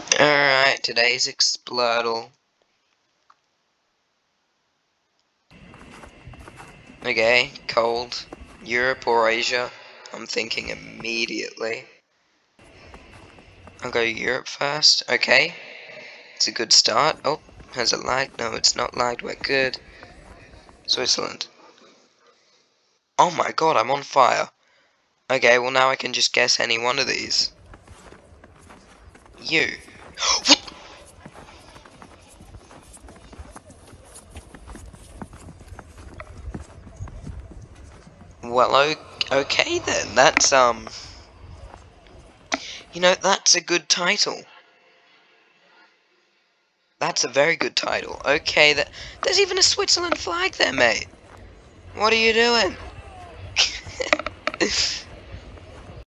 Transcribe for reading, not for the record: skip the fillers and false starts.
Alright, today's Explordle. Okay, cold. Europe or Asia? I'm thinking immediately. I'll go Europe first. Okay. It's a good start. Oh, has it lagged? No, it's not lagged. We're good. Switzerland. Oh my god, I'm on fire. Okay, well now I can just guess any one of these. You. Well, okay then. That's, that's a good title. That's a very good title. Okay, there's even a Switzerland flag there, mate. What are you doing?